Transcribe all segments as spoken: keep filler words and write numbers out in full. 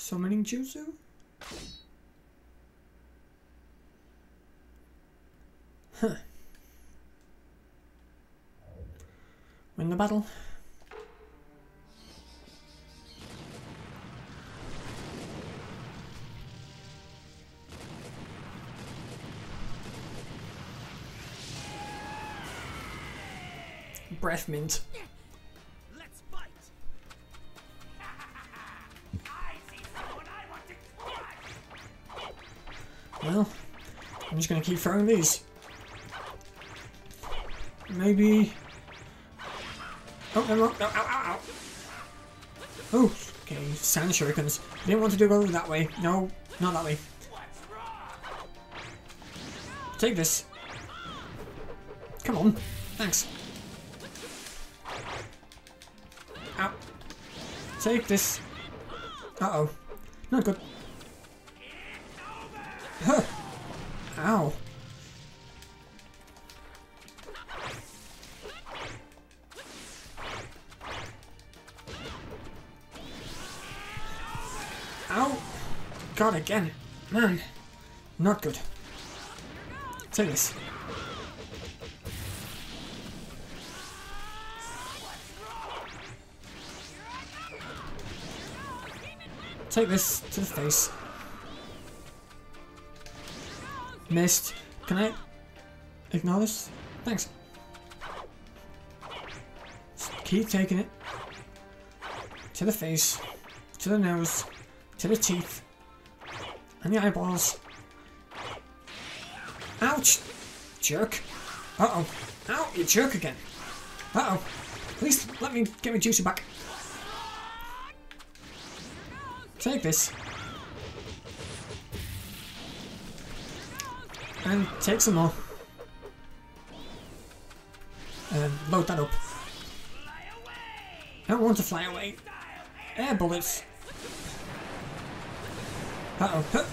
Summoning Jutsu? Huh. Win the battle. Breath mint. Let's fight. I see someone I want to crush. Well, I'm just gonna keep throwing these. Maybe. Oh, no, no, no, ow, ow, ow. Oh, okay, sand shurikens. I didn't want to do go that way. No, not that way. What's wrong? Take this. Come on. Thanks. Ow. Take this. Uh-oh. Not good. Huh. Ow. Ow. God, again. Man. Not good. Take this. Take this to the face. Missed. Can I ignore this? Thanks. Just keep taking it. To the face. To the nose. To the teeth. And the eyeballs. Ouch! Jerk. Uh-oh. Ow, you jerk again. Uh-oh. Please let me get my juicy back. Take this. And take some more. And load that up. I don't want to fly away. Air bullets. Uh-oh. Huh.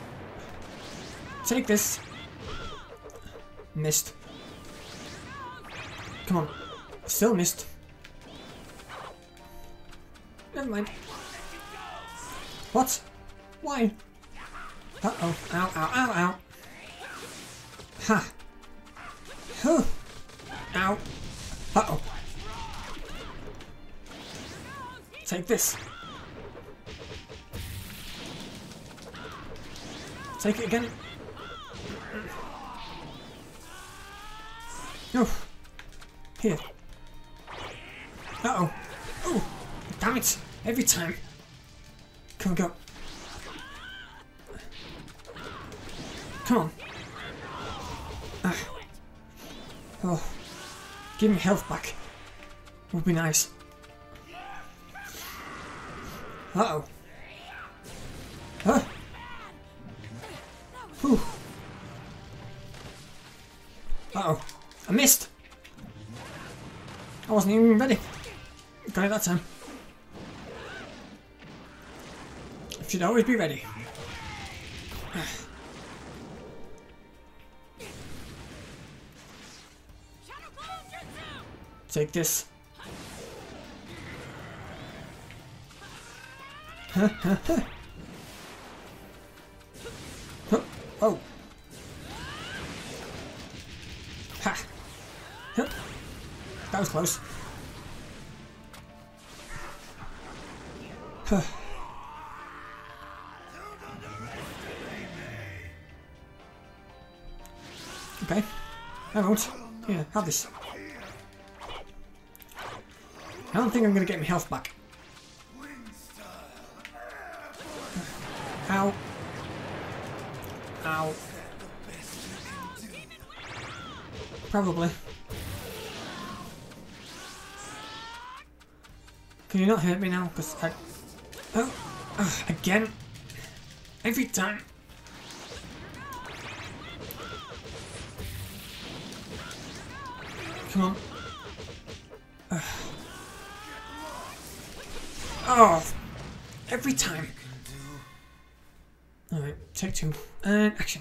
Take this. Missed. Come on. Still missed. Never mind. What? Why? Uh-oh. Ow, ow, ow, ow. Ha. Huh. Ow. Uh-oh. Take this. Take it again. Oh. Here. Uh-oh. Oh. Damn it. Every time. Come on, go. Come on. Ah. Oh. Give me health back. Would be nice. Uh-oh. Huh? Whew. Uh-oh. I missed. I wasn't even ready. Got it that time. Should always be ready. Take this. Huh, huh, huh. Huh. Oh. Ha. Huh. That was close. Huh. Okay, I won't. Here, have this. I don't think I'm going to get my health back. Ow. Ow. Probably. Can you not hurt me now? Because I... Oh, uh, again. Every time. Come on. Uh. Oh, every time. Alright, take two. And action.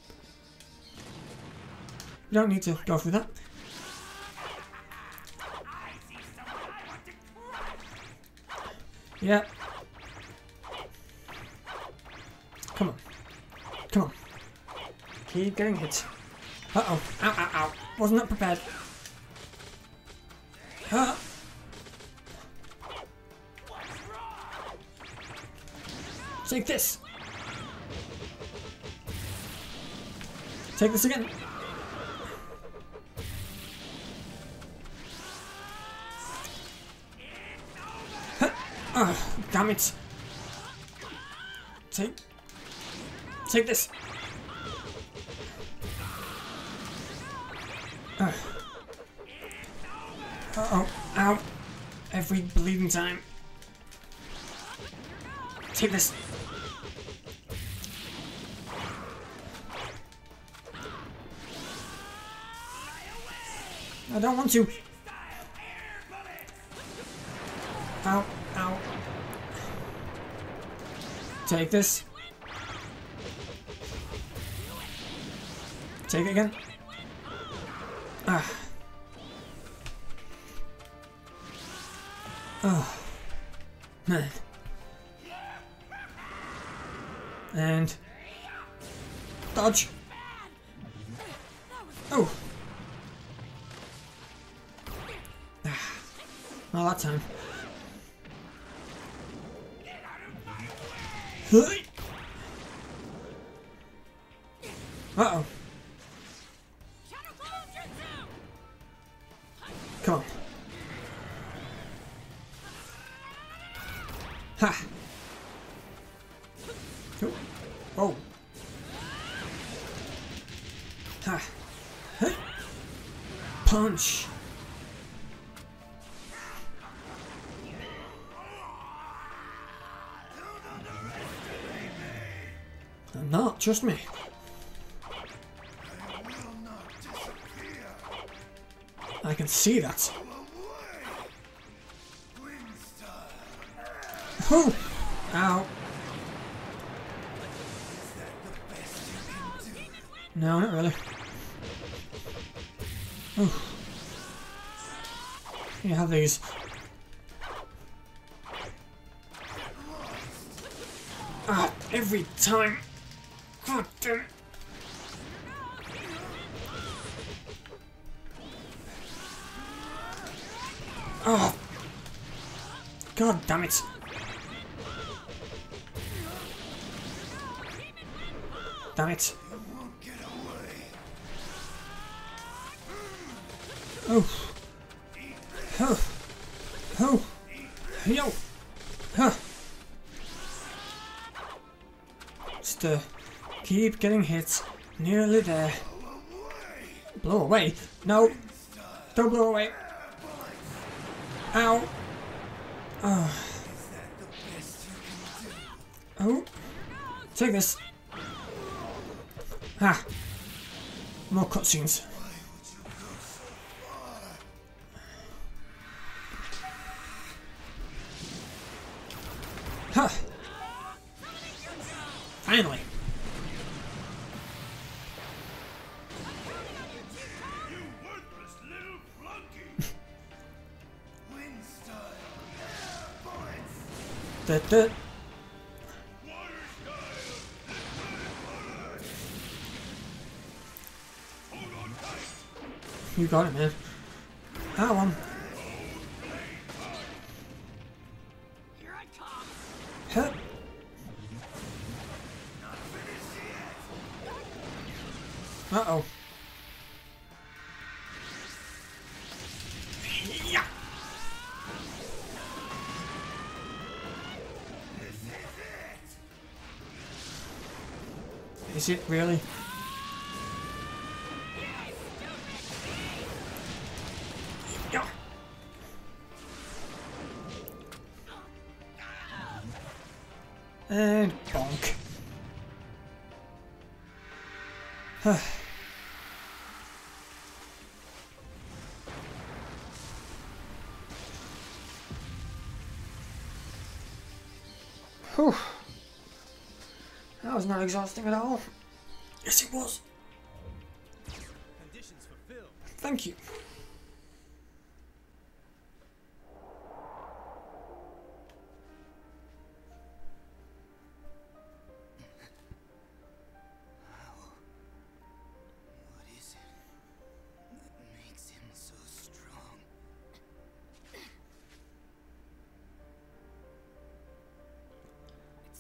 You don't need to go through that. Yeah. Come on. Come on. Keep getting hit. Uh-oh. Ow, ow, ow. Wasn't that prepared. Huh? Take this. Take this again. Huh. Oh, damn it. Take. Take this. Uh oh. Ow. Every bleeding time. Take this. I don't want to. Ow. Ow. Take this. Take it again. Ah. Oh. Man. And dodge. Oh. Ah. Not that time. Uh-oh. Come on. Ha! Oh. Oh. Ha! Hey! Punch! I'm not, trust me. I can see that. Oh! Ow. No, not really. Oh. You have these. Ah, every time. God damn it. Oh. God damn it. Damn it. Oh. Oh. Oh. Yo. Huh. Just uh, keep getting hit. Nearly there. Blow away. No. Don't blow away. Ow. Oh. Oh. Take this. Ah. More cutscenes. Huh. Finally. You worthless little flunky. Da, da. You got it, man. That one. Here I come. Huh. Uh oh. Yeah. Is it really? Yeah. And bonk. Huh. Whew. That was not exhausting at all. Yes, it was. Conditions fulfilled. Thank you.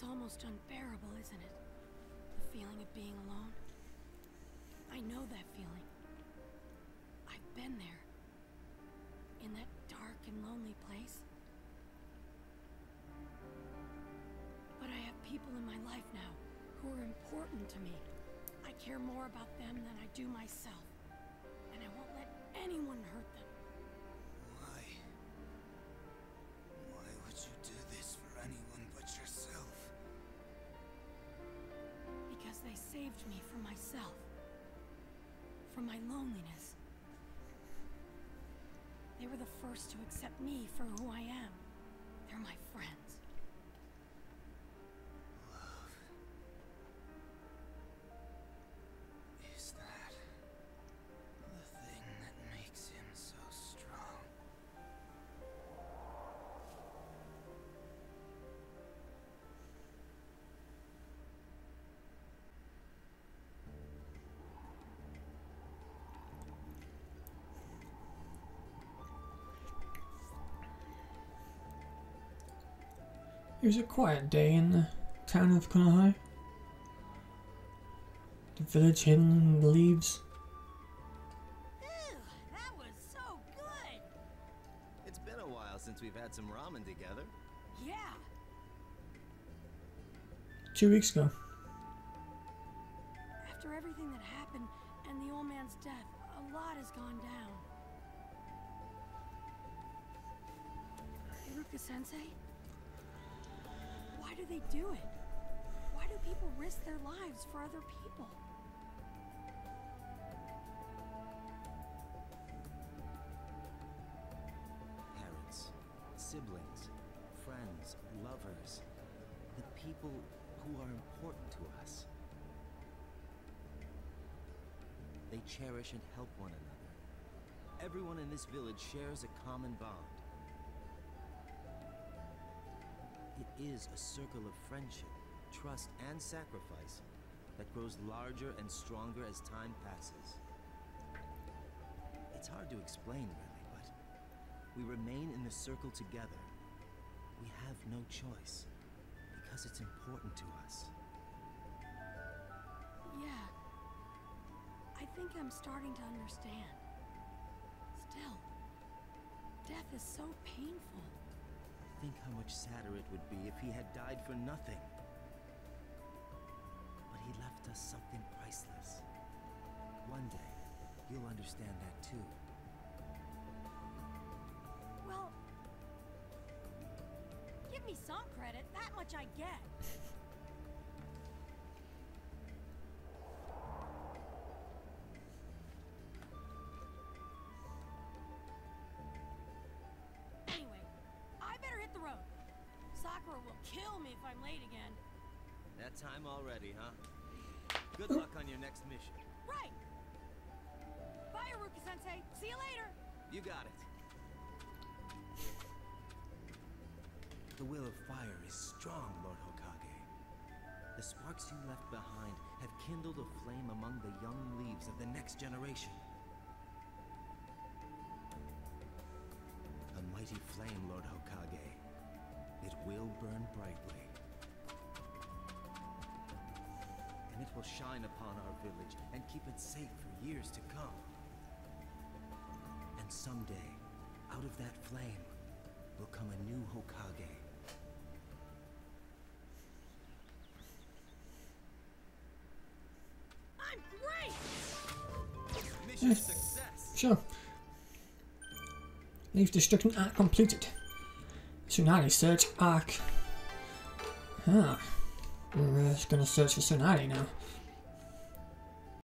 It's almost unbearable, isn't it? The feeling of being alone. I know that feeling. I've been there. In that dark and lonely place. But I have people in my life now who are important to me. I care more about them than I do myself. And I won't let anyone hurt them. Why? Why would you do this for anyone but yourself? Because they saved me from myself. From my loneliness. They were the first to accept me for who I am. They're my friends. Love. Is that the thing that makes him so strong? It was a quiet day in the town of Konoha. The village hidden in the leaves. Ew, that was so good! It's been a while since we've had some ramen together. Yeah, Two weeks ago. After everything that happened and the old man's death, a lot has gone down. Iruka-sensei? Why do they do it? Why do people risk their lives for other people? Parents, siblings, friends, lovers, the people who are important to us. They cherish and help one another. Everyone in this village shares a common bond. It is a circle of friendship, trust, and sacrifice that grows larger and stronger as time passes. It's hard to explain, really, but we remain in the circle together. We have no choice, because it's important to us. Yeah. I think I'm starting to understand. Still, death is so painful. Think how much sadder it would be if he had died for nothing. But he left us something priceless. One day, you'll understand that too. well... Give me some credit, that much I get. Anyway, I better hit the road. Sakura will kill me if I'm late again. That time already, huh? Good luck on your next mission. Right! Bye, Iruka-sensei. See you later! You got it. The will of fire is strong, Lord Hokage. The sparks you left behind have kindled a flame among the young leaves of the next generation. A mighty flame, Lord Hokage. It will burn brightly. And it will shine upon our village and keep it safe for years to come. And someday, out of that flame, will come a new Hokage. I'm great! Mission success! Sure. Leaf destruction arc completed. Tsunade search arc. Ah. We're uh, gonna search for Tsunade now.